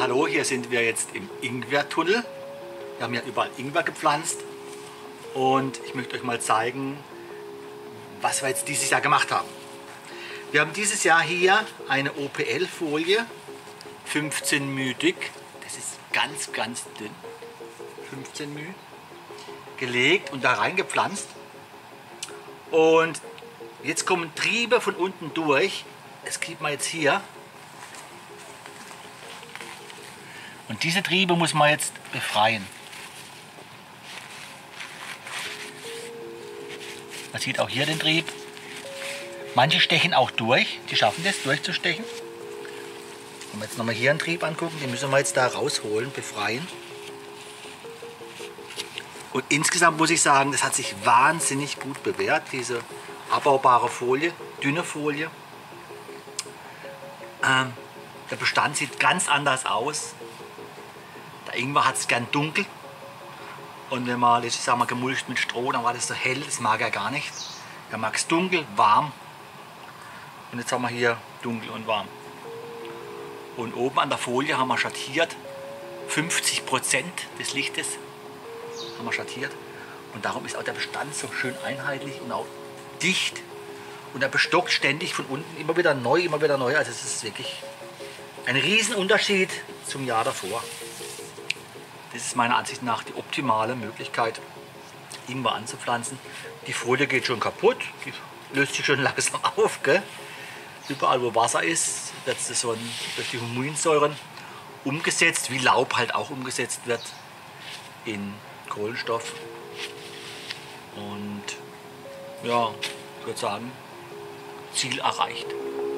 Hallo, hier sind wir jetzt im Ingwertunnel. Wir haben ja überall Ingwer gepflanzt und ich möchte euch mal zeigen, was wir jetzt dieses Jahr gemacht haben. Wir haben dieses Jahr hier eine OPL-Folie, 15 μ dick, das ist ganz, ganz dünn, 15 μ, gelegt und da reingepflanzt. Und jetzt kommen Triebe von unten durch, das kriegt man jetzt hier. Und diese Triebe muss man jetzt befreien. Man sieht auch hier den Trieb. Manche stechen auch durch, die schaffen das, durchzustechen. Wenn wir jetzt nochmal hier einen Trieb angucken, den müssen wir jetzt da rausholen, befreien. Und insgesamt muss ich sagen, das hat sich wahnsinnig gut bewährt, diese abbaubare Folie, dünne Folie. Der Bestand sieht ganz anders aus. Der Ingwer hat es gern dunkel. Und wenn man, ich sag mal, gemulcht mit Stroh, dann war das so hell, das mag er gar nicht. Er mag es dunkel, warm. Und jetzt haben wir hier dunkel und warm. Und oben an der Folie haben wir schattiert. 50% des Lichtes haben wir schattiert. Und darum ist auch der Bestand so schön einheitlich und auch dicht. Und er bestockt ständig von unten, immer wieder neu, immer wieder neu. Also es ist wirklich ein Riesenunterschied zum Jahr davor. Das ist meiner Ansicht nach die optimale Möglichkeit, Ingwer anzupflanzen. Die Folie geht schon kaputt, die löst sich schon langsam auf. Gell? Überall wo Wasser ist, wird es so durch die Huminsäuren umgesetzt, wie Laub halt auch umgesetzt wird in Kohlenstoff. Und ja, ich würde sagen, Ziel erreicht.